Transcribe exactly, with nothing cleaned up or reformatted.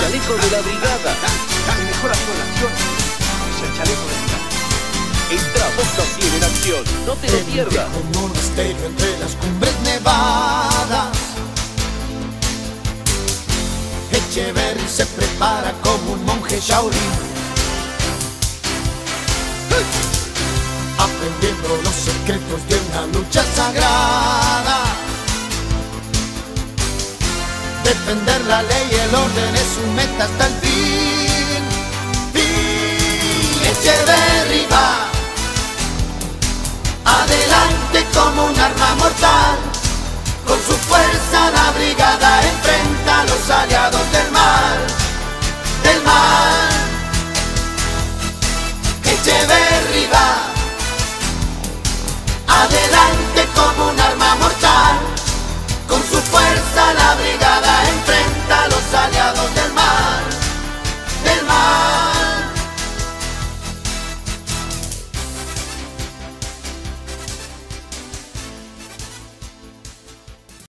chaleco de la brigada. Mi mejor acción es el chaleco de brigada. Entra Boca Fiel en acción, no te lo pierdas. En un monasterio entre las cumbres nevadas, Echeverry se prepara como un monje Shaolin, aprendiendo los secretos de una lucha sagrada. Defender la ley y el orden es su meta hasta el fin. Fin. Echeverry va adelante como un arma mortal. Con su fuerza la brigada enfrenta a los aliados del mal, del mal.